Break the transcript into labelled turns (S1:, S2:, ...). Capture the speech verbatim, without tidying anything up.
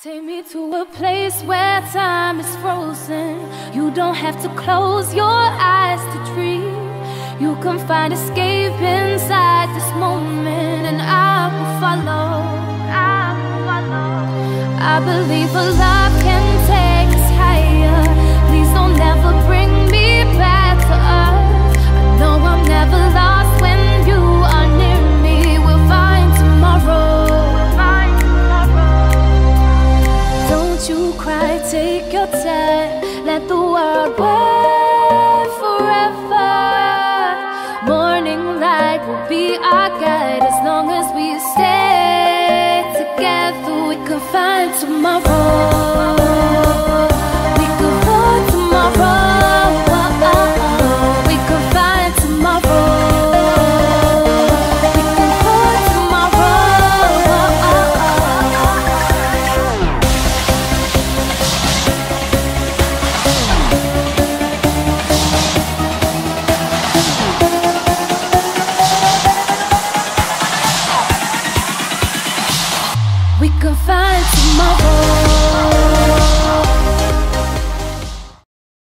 S1: Take me to a place where time is frozen. You don't have to close your eyes to dream. You can find escape inside this moment, and I will follow. I will follow. I believe a love can take us higher. Please don't ever bring me back to earth. I know I'm never lost when you are near me. We'll find tomorrow. We'll find tomorrow. Don't you cry, take your time. Let the world wait forever. Morning light will be our guide. As long as we stay together, we can find tomorrow. We can find tomorrow. We can find tomorrow. We can find tomorrow. We can find tomorrow.